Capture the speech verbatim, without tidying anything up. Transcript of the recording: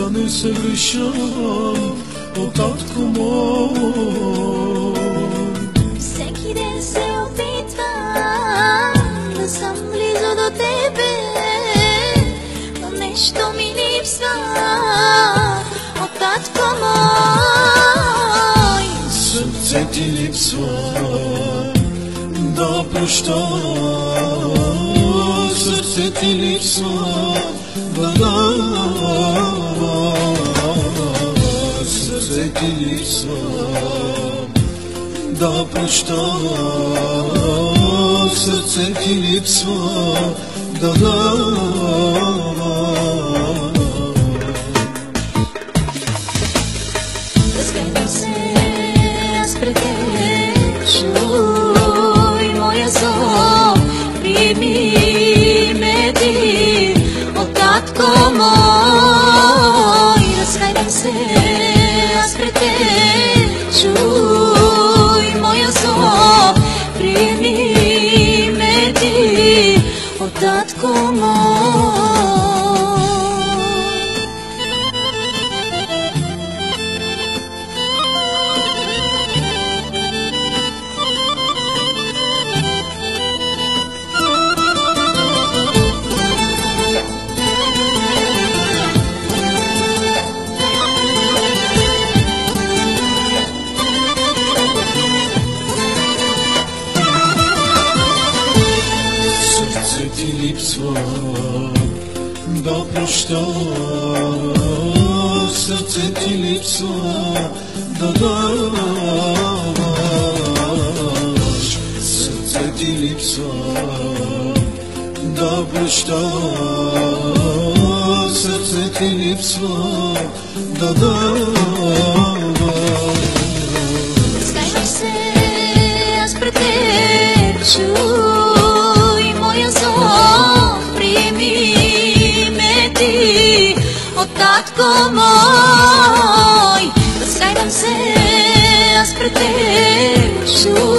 да не се грешам, о татко мой. Всеки ден се опитвам да съм близо до тебе, но нещо ми липсва, о татко мой. Сърце ти липсва да прощавам, сърце ти липсва да давам, сърце ти липсва да прощавам, сърце ти липсва да давам. Разгледам се аз пред тебе, чуй моя зов, прими ме ти, о татко мой. Разгледам се аз пред тебе, чуй моя зов, прими ме ти, о татко мой. Сърце ти липсва да прощавам, сърце ти липсва да даваш, сърце ти липсва да прощавам, сърце ти липсва да даваш. Разгледам се аз пред теб, чуй моя зов, прими ме ти, о татко мой. Разгледам се аз пред теб, чуй